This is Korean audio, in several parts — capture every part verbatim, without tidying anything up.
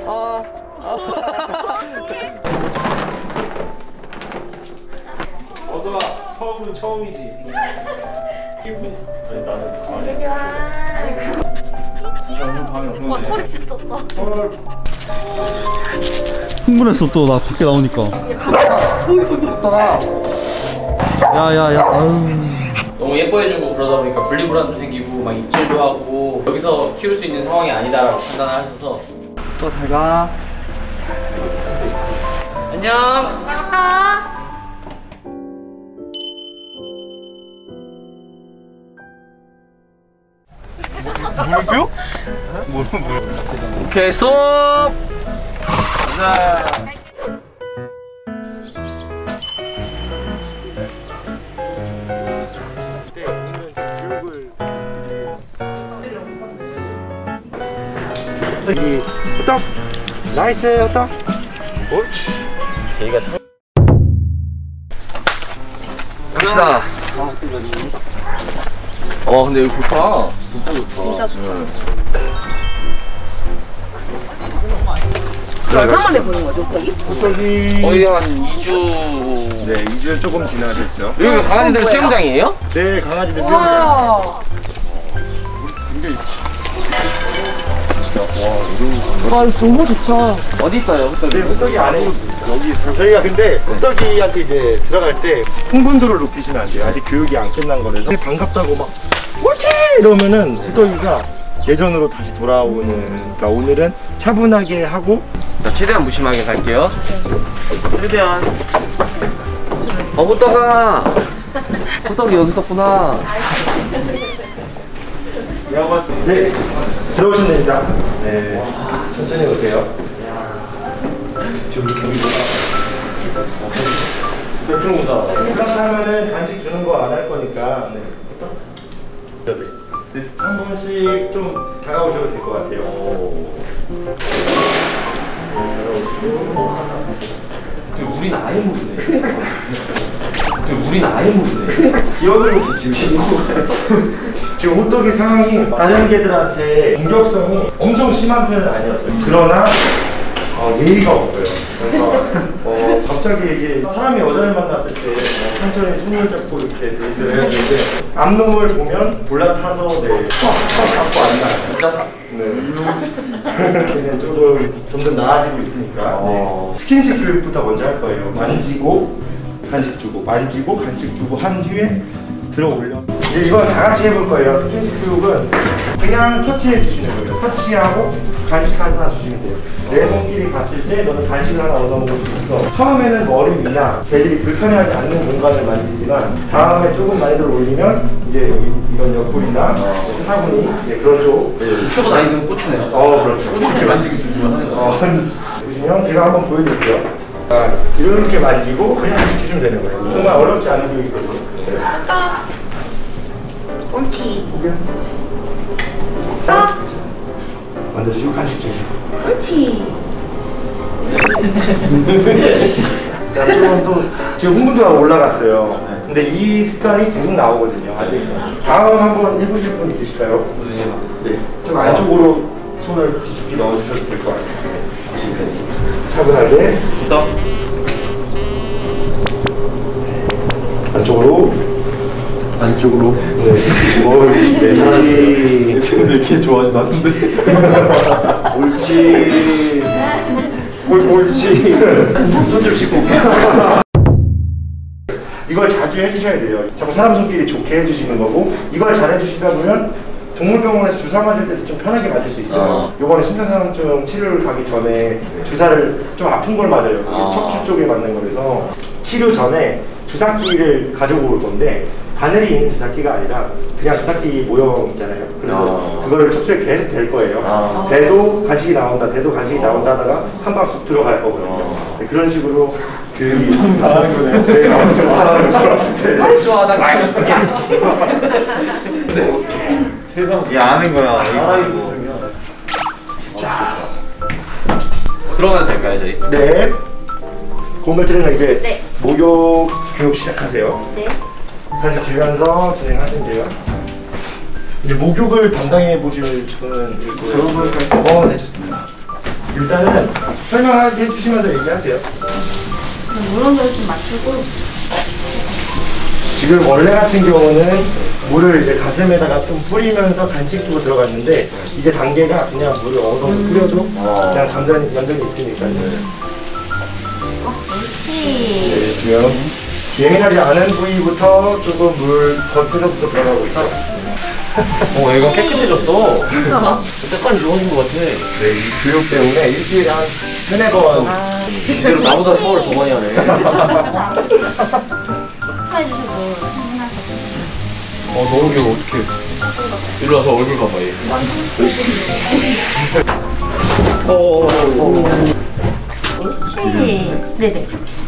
어. 어서 와. 처음은 처음이지. 아니 나는 강아지. 좋아. 와 털이 진짜 쪘다. 흥분했어 또 나 밖에 나오니까. 야야야. 너무 예뻐해주고 그러다 보니까 분리불안도 생기고 막 입질도 하고 여기서 키울 수 있는 상황이 아니다라고 판단을 하셔서 또 잘 가. 안녕. 아. 물음표? 물음표. 오케이 스톱. 자. 여기 호떡 나이스 호떡 옳지 제이가 참 갑시다. 어 근데 여기 좋다. 진짜 좋다. 진짜 좋다. 얼마 만에 보는 거죠, 호떡이? 호떡이 거의 한 이 주. 네 이 주 조금 지나셨죠. 여기 강아지들 수영장이에요? 네 강아지들 수영장 와. 굉장히 와 이거 너무 좋다. 어디 있어요 호떡이? 네 호떡이 안에 여기 저희가 근데 호떡이한테 이제 들어갈 때 흥분도를 높이시면 안 돼요. 아직 교육이 안 끝난 거라서 반갑다고 막 옳지 이러면은 호떡이가 예전으로 다시 돌아오는. 그러니까 오늘은 차분하게 하고 자 최대한 무심하게 갈게요. 최대한. 어 호떡아. 호떡이 여기 있었구나. 네 들어오시면 됩니다. 네 천천히 오세요. 지금 이렇게 별풍 오다. 똑같이 하면은 간식 주는 거 안 할 거니까. 네. 네, 한 번씩 좀 다가오셔도 될 것 같아요. 그 우린 아예 모르네. 그 우린 아예 모르네. 기억을 혹시 지우시는 거예요? 지금 호떡이 상황이 다른 개들한테 공격성이 엄청 심한 편은 아니었어요. 그러나 어, 예의가 없어요. 그러니까 어, 갑자기 이게 사람이 여자를 만났을 때 어, 천천히 손을 잡고 이렇게 얘기를 해야 되는데 앞놈을 보면 올라타서 네, 팍팍 잡고 안 나요. 진짜 사. 네. 걔는 조금 점점 나아지고 있으니까 어. 네. 스킨십 교육부터 먼저 할 거예요. 만지고 간식 주고 만지고 간식 주고 한 뒤에 들어 올려서 이제 이건 다 같이 해볼 거예요. 스킨십 교육은 그냥 터치해 주시는 거예요. 터치하고 간식 하나 주시면 돼요. 내 손길이 갔을 때 너는 간식을 하나 얻어먹을 수 있어. 처음에는 머리 위나 개들이 불편해하지 않는 공간을 만지지만 다음에 조금 많이들 올리면 이제 여기 이런 옆구리나 사구니 네, 그런 쪽. 표가 나이 든 꽂히네요. 어 그렇죠. 이렇게 만지기 주면 하는 거. 어, 보시면 제가 한번 보여드릴게요. 아, 이렇게 만지고 그냥 주시면 되는 거예요. 정말 어렵지 않은 교육이거든요. 옳지. 오케이. 딱. 만져주시고 간식 주시고. 옳지. 자, 조금 또 지금 흥분도가 올라갔어요. 근데 이 습관이 계속 나오거든요. 다음 한번 해보실 분 있으실까요? 네. 좀 안쪽으로 손을 깊숙이 넣어주셔도 될 것 같아요. 차분하게. 호떡. 안쪽으로. 안쪽으로. 네. 옳지. 네, 잘하셨어요. 평소 이렇게 좋아하지도 않는데. 옳지. 옳, 옳지. 손 좀 씻고 올게요. 이걸 자주 해주셔야 돼요. 자꾸 사람 손길이 좋게 해주시는 거고, 이걸 잘 해주시다 보면 동물병원에서 주사 맞을 때도 좀 편하게 맞을 수 있어요. 어. 요거는 심장사상증 치료를 가기 전에 주사를 좀 아픈 걸 맞아요. 어. 척추 쪽에 맞는 거라서 치료 전에 주사기를 가지고 올 건데 바늘이 있는 주사기가 아니라 그냥 주사기 모형 있잖아요. 그래서 어. 그거를 척추에 계속 댈 거예요. 어. 대도 간식이 나온다, 대도 간식이 나온다 하다가 한 방 쑥 들어갈 거거든요. 어. 네, 그런 식으로 교육이 잘하는 거네요. 네, 잘하는 거죠. 네. 좋아하다가 세상. 이게 아는 거야. 자. 들어가도 될까요 저희? 네. 고물트는 이제 네. 목욕 교육 시작하세요. 네. 간식 주면서 진행하시면 돼요. 이제 목욕을 담당해 보실 분은 있고요. 어, 네, 좋습니다. 일단은 설명해 주시면서 얘기하세요. 물온도를 좀 맞추고. 지금 원래 같은 경우는 물을 이제 가슴에다가 좀 뿌리면서 간식 주고 들어갔는데 이제 단계가 그냥 물을 어느 정도 뿌려도 그냥 감전이 연전이 있으니까요. 네, 지금 예민하지 않은 부위부터 조금 물 겉에서부터 들어가고 있어요. 어, 얘가 깨끗해졌어. 진짜? 색깔이 좋아진 것 같아. 네, 이 교육 때문에 일주일에 한 세네 번. 이대로 나보다 샤워를 더 많이 하네. 어, 너무 귀여워. 어떡해. 이리 와서 얼굴 봐봐, 얘. 옳지. 네네.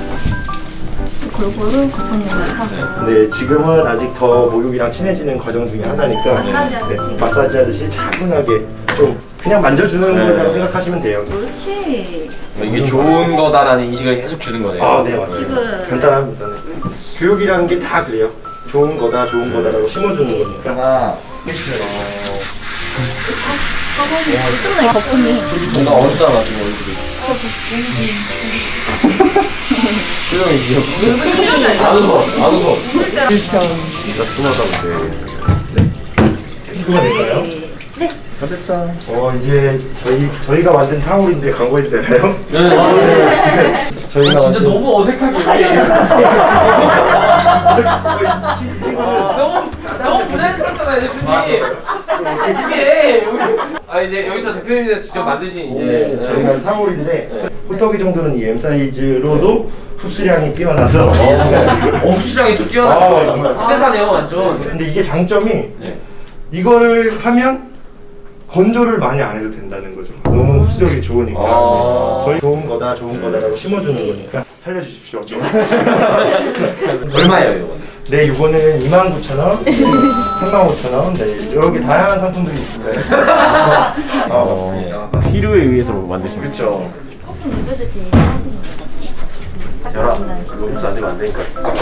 골고루 거품으로 해서. 네, 지금은 아직 더 목욕이랑 친해지는 과정 중에 하나니까 네, 마사지 하듯이 차분하게 좀 그냥 만져주는 네. 거라고 생각하시면 돼요. 옳지. 이게 좋은 거다라는 인식을 계속 주는 거네요. 아, 네, 맞습니다. 지금. 간단합니다. 네. 교육이라는 게 다 그래요. 좋은 거다, 좋은 거다라고 심어주는 거니까. 좀 거품이. 뭔가 어렵잖아, 지금 얼굴이. 표정이 귀엽고. 안 웃어, 안 웃어. 진짜 순하다 근데. 이거가 될까요? 네. 다 됐다. 어, 이제 저희 저희가 만든 타올인데 광고해도 되나요? 네. 저희가 진짜 만든- 너무 어색하게 얘기해. 너무 너무 부자연스럽잖아요, 대표님. 이게 여기 아 이제 여기서 대표님께서 직접 만드신 이제 네, 저희가 타올인데 호떡이 정도는 이 M 사이즈로도 흡수량이 뛰어나서 어, 흡수량이 또 아, 뛰어나서 정말. 국세사네요, 완전. 근데 이게 장점이 네. 이거를 하면 건조를 많이 안 해도 된다는 거죠. 너무 흡수력이 좋으니까. 아. 네. 저희 좋은 거다, 좋은 거다라고 심어주는 거니까 살려주십시오. 얼마예요, 이거? 네, 이거는 이만 구천 원, 삼만 오천 원, 네, 여기 다양한 상품들이 있습니다. 아, 맞습니다. 필요에 의해서 만드신 거죠? 그렇죠. 꼭 누르듯이 하시는 거거든요. 저랑 닦아준다는 그거 식으로. 흡수 안 되면 안 되니까.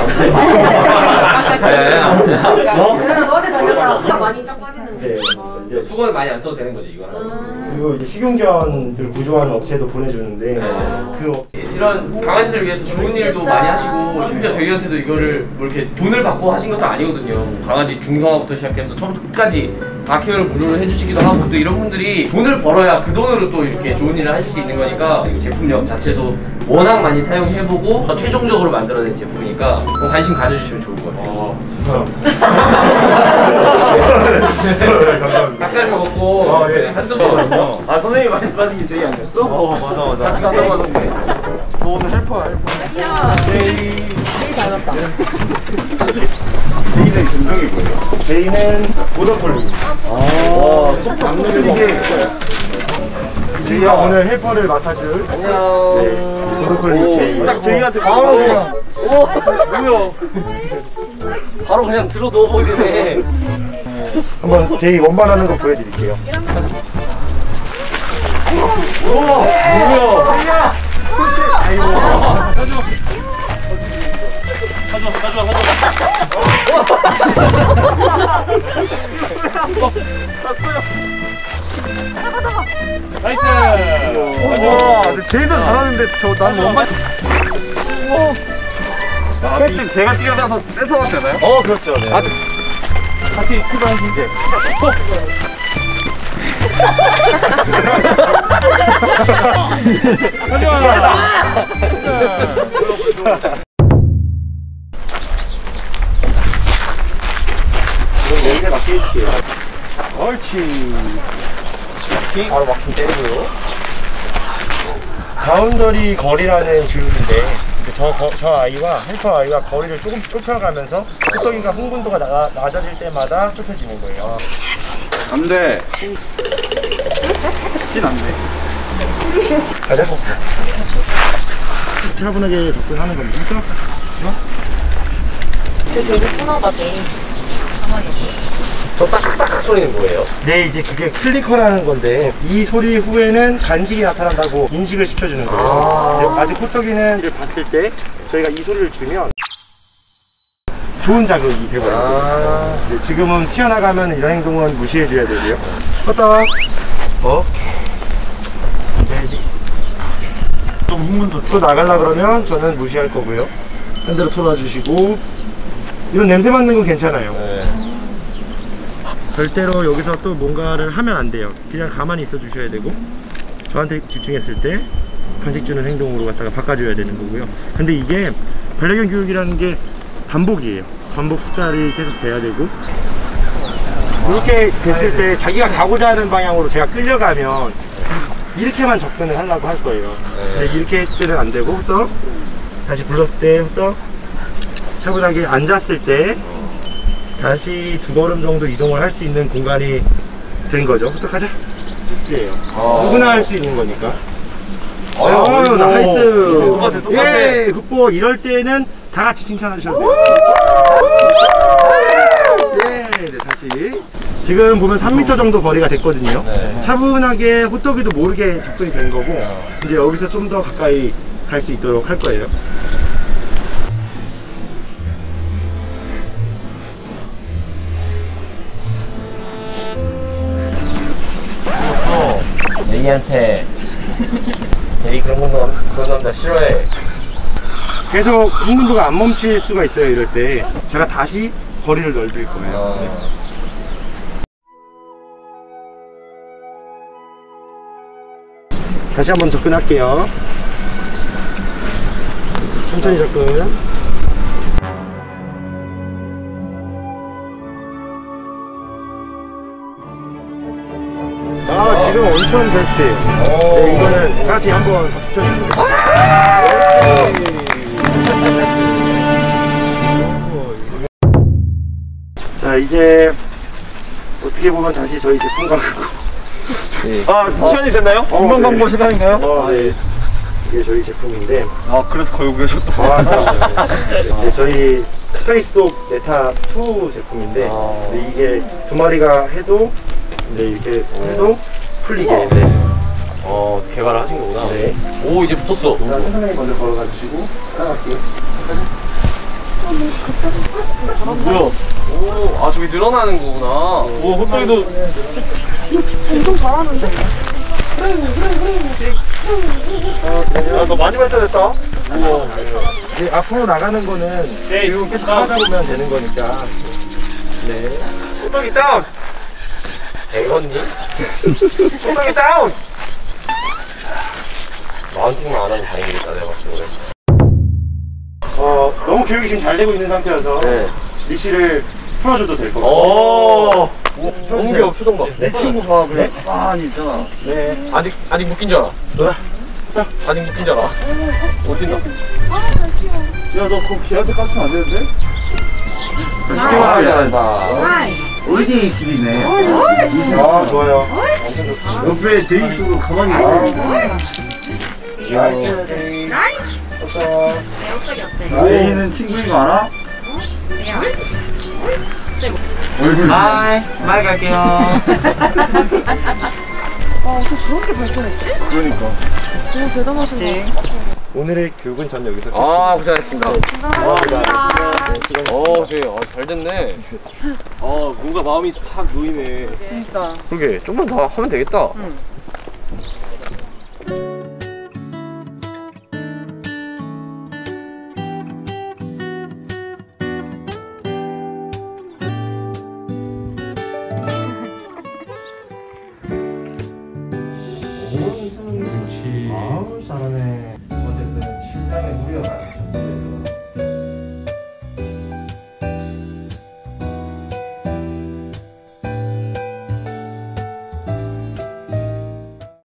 너한테 달렸다. 많이 쫙 빠지는. 네, 맞습니다. 이제 수건을 많이 안 써도 되는 거지, 이거는. 그리고 이제 식용견들 구조하는 업체도 보내주는데 네. 그 업체 이런 강아지들 위해서 좋은 일도 많이 하시고 심지어 저희한테도 이거를 뭐 이렇게 돈을 받고 하신 것도 아니거든요. 강아지 중성화부터 시작해서 처음부터 끝까지 다 케어를 무료로 해주시기도 하고 또 이런 분들이 돈을 벌어야 그 돈으로 또 이렇게 좋은 일을 하실 수 있는 거니까 이 제품력 자체도 워낙 많이 사용해보고 최종적으로 만들어낸 제품이니까 뭐 관심 가져주시면 좋을 것 같아요. 닭다리 먹었고 어, 예. 한두 번. 아 선생님이 말씀하신 게 제이 아니었어? 어, 맞아, 맞아. 같이 가자고 하던데. 너 오늘 헬퍼야, 헬퍼. 제이. 제이는 견종이 뭐예요? 제이는 보더콜리. 아, 안내게 제이가 오늘 헬퍼를 맡아줄. 안녕. 네, 보더콜리 제이. 딱 제이한테 바로 그냥. 오, 뭐야? 바로 그냥 들어 누워 보이네. 한번 제이 원반하는 거 보여드릴게요. 오, 뭐야? 나이스! 와, 근데 제이도 잘하는데 저 나는 원반. 아, 이 제가 뛰어나서 뺏어가도 되나요? 어, 그렇죠. 네. 아, 같이 출발하신데. 그럼 냄새 맡게 해줄게요. 옳지. 바로 막힌 때리고요. 바운더리 거리라는 교육인데 이제 저, 거, 저 아이와 헬퍼 아이가 거리를 조금씩 좁혀가면서 호떡이가 흥분도가 나, 낮아질 때마다 좁혀지는 거예요. 안 돼. 진 안 돼. 잘 됐었어. 차분하게 접근하는 겁니다. 저 되게 순하다, 제이. 가만히 있어. 저 딱딱딱 소리는 뭐예요? 네, 이제 그게 클리커라는 건데 이 소리 후에는 간식이 나타난다고 인식을 시켜주는 거예요. 아~ 아직 호떡이는 봤을 때 저희가 이 소리를 주면 좋은 자극이 되거든요. 아~ 네, 지금은 튀어나가면 이런 행동은 무시해줘야 되고요. 호떡. 어? 네, 좀 흥분도 또 나가려 그러면 저는 무시할 거고요. 핸들을 털어주시고 이런 냄새 맡는 건 괜찮아요. 네. 절대로 여기서 또 뭔가를 하면 안 돼요. 그냥 가만히 있어 주셔야 되고 저한테 집중했을 때 간식 주는 행동으로 갖다가 바꿔줘야 되는 거고요. 근데 이게 반려견 교육이라는 게 반복이에요. 반복 숫자를 계속 돼야 되고 이렇게 됐을 때 자기가 가고자 하는 방향으로 제가 끌려가면 이렇게만 접근을 하려고 할 거예요. 근데 이렇게 했을 때는 안 되고 후떡 다시 불렀을 때 후떡 차분하게 앉았을 때 다시 두 걸음 정도 이동을 할 수 있는 공간이 된 거죠. 후떡하자. 이게요. 누구나 할 수 있는 거니까. 아유, 나이스. 똑같아, 똑같아. 예, 굿보. 이럴 때는 다 같이 칭찬하셔도 돼요. 예, 네, 다시. 지금 보면 삼 미터 정도 거리가 됐거든요. 네. 차분하게 호떡이도 모르게 접근이 된 거고, 이제 여기서 좀 더 가까이 갈 수 있도록 할 거예요. 애기한테 애기 그런 거 그런 남자 싫어해. 계속 흥분도가 안 멈출 수가 있어요. 이럴 때 제가 다시 거리를 넓힐 거예요. 네. 다시 한번 접근할게요. 천천히 접근. 아, 지금 엄청 베스트예요. 네, 이거는 다 같이 한번 박수 쳐주시면 자, 이제 어떻게 보면 다시 저희 제품 광고. 네. 아, 시간이 됐나요? 금방 네. 광고 시간인가요? 어, 네. 이게 저희 제품인데, 아, 그래서 걸고 계셨다. 아, 네. 네, 저희 스페이스독 네타 투 제품인데, 아. 네, 이게 두 마리가 해도, 네, 이렇게 해도 풀리게. 네. 어, 개발을 하신 거구나. 네. 오, 이제 붙었어. 자, 선생님이 먼저 걸어가 주시고, 따라갈게요. 뭐야? 오, 아, 저기 늘어나는 거구나. 오, 호떡이도 엄청 잘하는데? 야, 너 많이 발전했다. 네, 앞으로 나가는 거는 네, 이거 계속 하다 보면 되는 거니까. 네. 호떡이 다운. 애건니? 호떡이 다운. 마운팅만 안 하면 다행이겠다, 내가 봤을 때. 어, 너무 교육이 지금 잘 되고 있는 상태여서 네. 리시를 풀어줘도 될 것 같아요. 오, 너무 귀여워, 표정 봐. 내 친구가 그래. 가만히 있잖아. 네. 아직, 아직 묶인 줄 알아. 아직 묶인 줄 알아. 어딘가? 야, 너 그거 걔한테 깎으면 안 되는데? 아, 잘한다. 오리지널 집이네. 아, 좋아요. 완전 좋습니다. 옆에 제이식으로 가만히 있어. 나이스. 나이스! 어서. 레이는 친구인 거 알아? 하이, 말 갈게요. 아, 어떻게 저렇게 발전했지? 그러니까. 너무 대단하신 것 같아. 오늘의 교육은 전 여기서 아, 끝입니다. 고생하셨습니다. 감사합니다. 어, 저희, 어, 잘 됐네. 어, 뭔가 마음이 탁 놓이네. 진짜. 그러게, 좀만 더 하면 되겠다. 응. 그렇지. 아우, 잘하네. 어쨌든 심장에 무리가 가네.